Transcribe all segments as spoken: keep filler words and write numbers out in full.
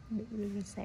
bị bị sẹo.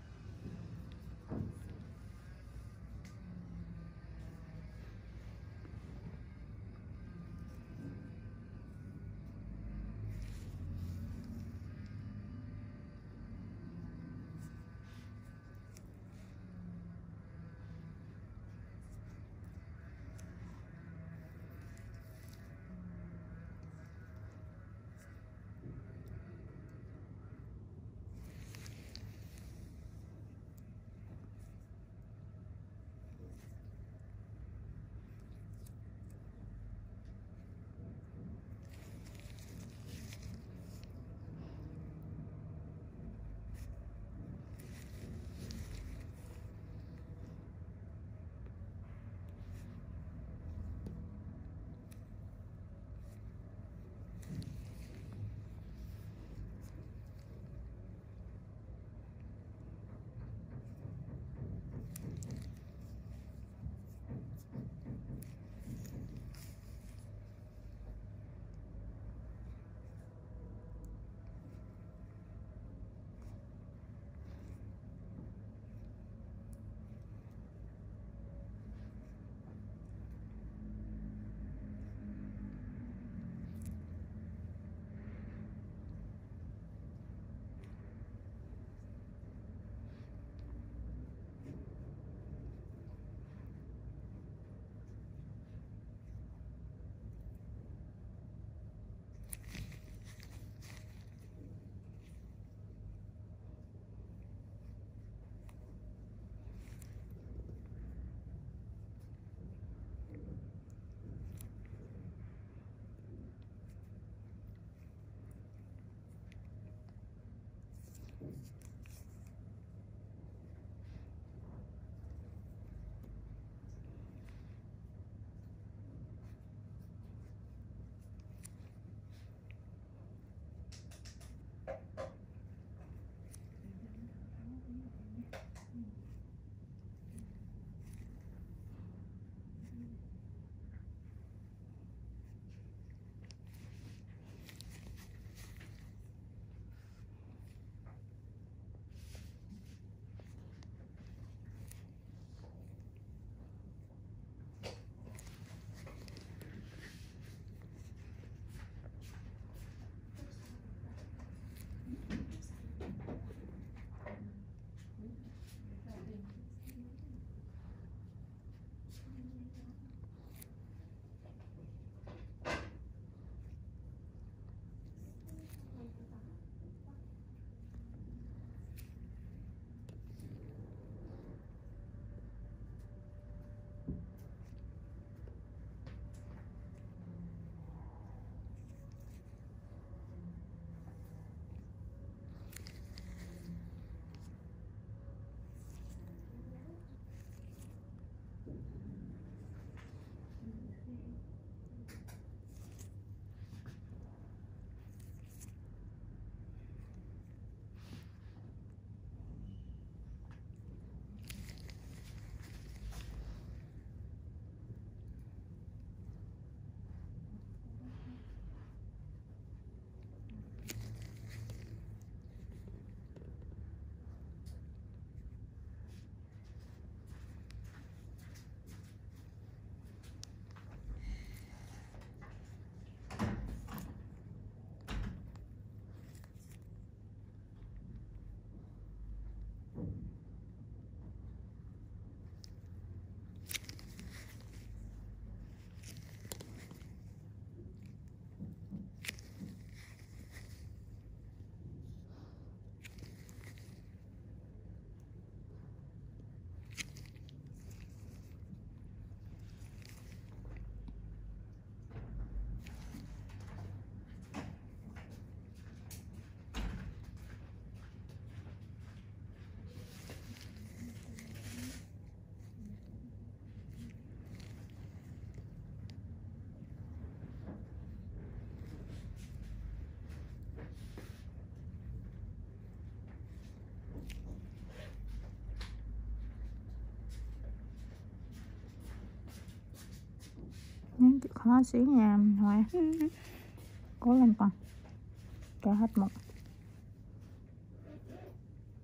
Chịu khó xíu nha Hoa. Cố lên con. Cho hết một.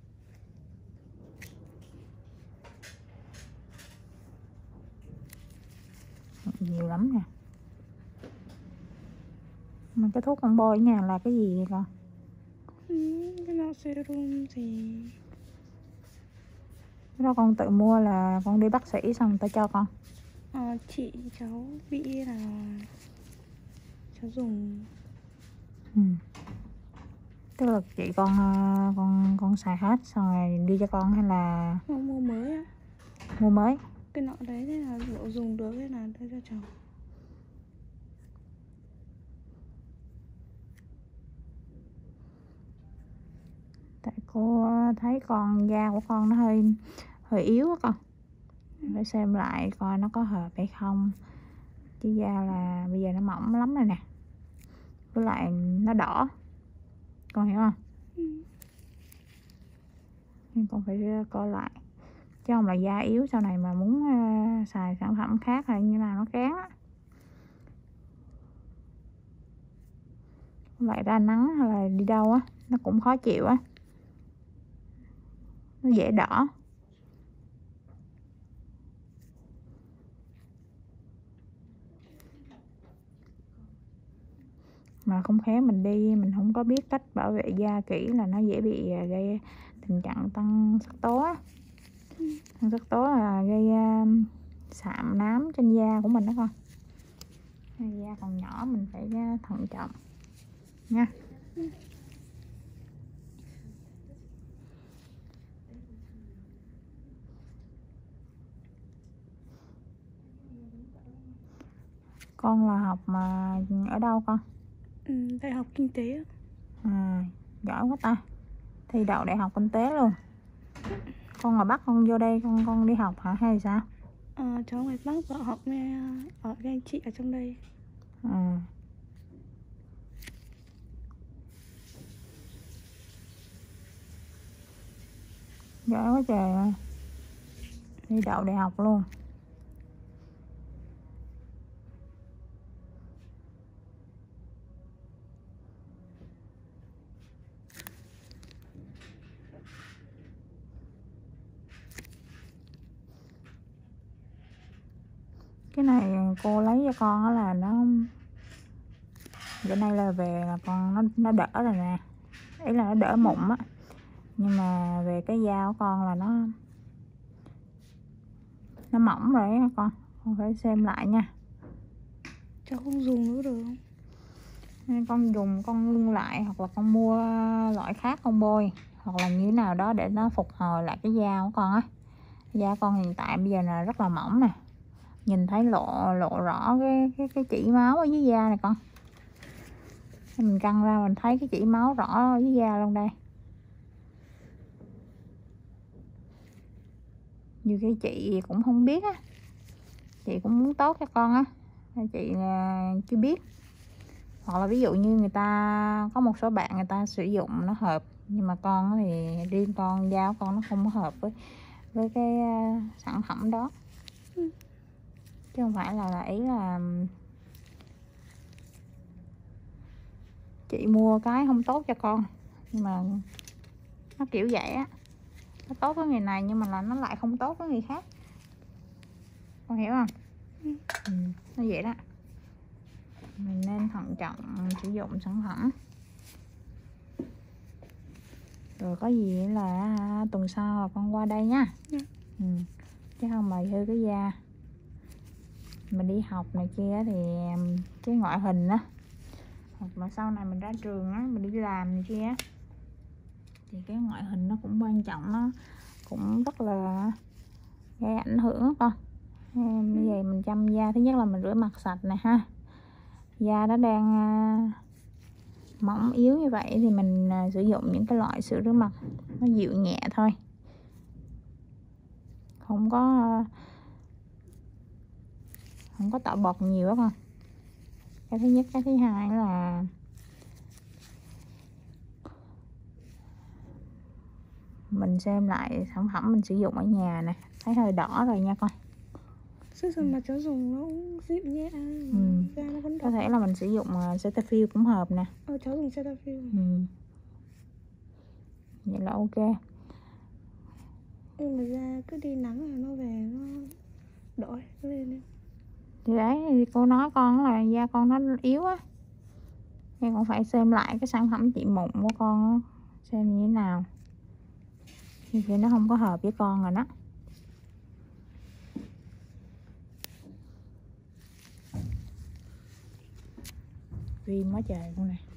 nhiều lắm nè. Mà cái thuốc con bôi ở nhà là cái gì vậy con? Ừ, cái nọ serum thì Cái đó con tự mua là con đi bác sĩ xong người ta cho con? à, chị cháu bị là cháu dùng. Ừ. Tức là chị con con con xài hết xong rồi đi cho con hay là Không, mua mới á. mua mới? Cái nọ đấy thế là bộ dùng được thế là đưa cho cháu. Tại cô thấy con da của con nó hơi hơi yếu á con. Phải xem lại coi nó có hợp hay không. Chứ da là bây giờ nó mỏng lắm rồi nè. Với lại nó đỏ. Con hiểu không? Ừ. Nhưng con phải coi lại. Chứ không là da yếu sau này mà muốn uh, xài sản phẩm khác hay như nào nó kén á. Lại ra nắng hay là đi đâu á nó cũng khó chịu á, nó dễ đỏ. Mà không khéo mình đi mình không có biết cách bảo vệ da kỹ là nó dễ bị gây tình trạng tăng sắc tố á. Tăng sắc tố là gây uh, sạm nám trên da của mình đó con. Da còn nhỏ mình phải uh, thận trọng nha. Con là học mà ở đâu con? Ừ, đại học kinh tế á. À, giỏi quá ta. Thi đậu đại học kinh tế luôn. Con ngoài Bắc con vô đây con con đi học hả hay sao? À, cháu ngoài Bắc vợ học với ở với anh chị ở trong đây. À. Giỏi quá trời ơi. Đi đậu đại học luôn. Cái này cô lấy cho con đó là nó bữa nay là về là con nó nó đỡ rồi nè, ý là nó đỡ mụn á, nhưng mà về cái da của con là nó nó mỏng rồi á con, con phải xem lại nha. Cháu không dùng nữa được không? Nên con dùng con ngưng lại hoặc là con mua loại khác con bôi hoặc là như thế nào đó để nó phục hồi lại cái da của con á. Da con hiện tại bây giờ là rất là mỏng nè, nhìn thấy lộ lộ rõ cái cái cái chỉ máu ở dưới da này con. Mình căng ra mình thấy cái chỉ máu rõ ở dưới da luôn đây. Như cái chị cũng không biết á, chị cũng muốn tốt cho con á, chị chưa biết. Hoặc là ví dụ như người ta có một số bạn người ta sử dụng nó hợp, nhưng mà con thì riêng con da của con nó không có hợp với với cái sản phẩm đó. Ừ. Chứ không phải là, là ý là chị mua cái không tốt cho con, nhưng mà nó kiểu vậy á, nó tốt với người này nhưng mà là nó lại không tốt với người khác, con hiểu không? Ừ. Ừ, nó vậy đó. Mình nên thận trọng sử dụng sản phẩm. Rồi có gì là tuần sau là con qua đây nha. Ừ. Ừ. Chứ không mà hư cái da. Mình đi học này kia thì cái ngoại hình á, hoặc mà sau này mình ra trường á, mình đi làm này kia thì cái ngoại hình nó cũng quan trọng, nó cũng rất là gây ảnh hưởng á con. Bây giờ mình chăm da, thứ nhất là mình rửa mặt sạch nè ha. Da nó đang mỏng yếu như vậy thì mình sử dụng những cái loại sữa rửa mặt nó dịu nhẹ thôi, không có không có tạo bọt nhiều đó con. Cái thứ nhất. Cái thứ hai là mình xem lại sản phẩm mình sử dụng ở nhà nè, thấy hơi đỏ rồi nha con. Sức giờ mà cháu dùng nó cũng dịu nhẹ, Ừ. da nó vẫn đỏ. Có thể là mình sử dụng uh, Cetaphil cũng hợp nè. Ờ, cháu dùng Cetaphil. Ừ. Vậy là ok. Nhưng mà da cứ đi nắng là nó về nó đỏ lên. Thì đấy, thì cô nói con là da con nó yếu á, thì con phải xem lại cái sản phẩm trị mụn của con á, xem như thế nào, thì khi nó không có hợp với con rồi đó. Viêm quá trời con này.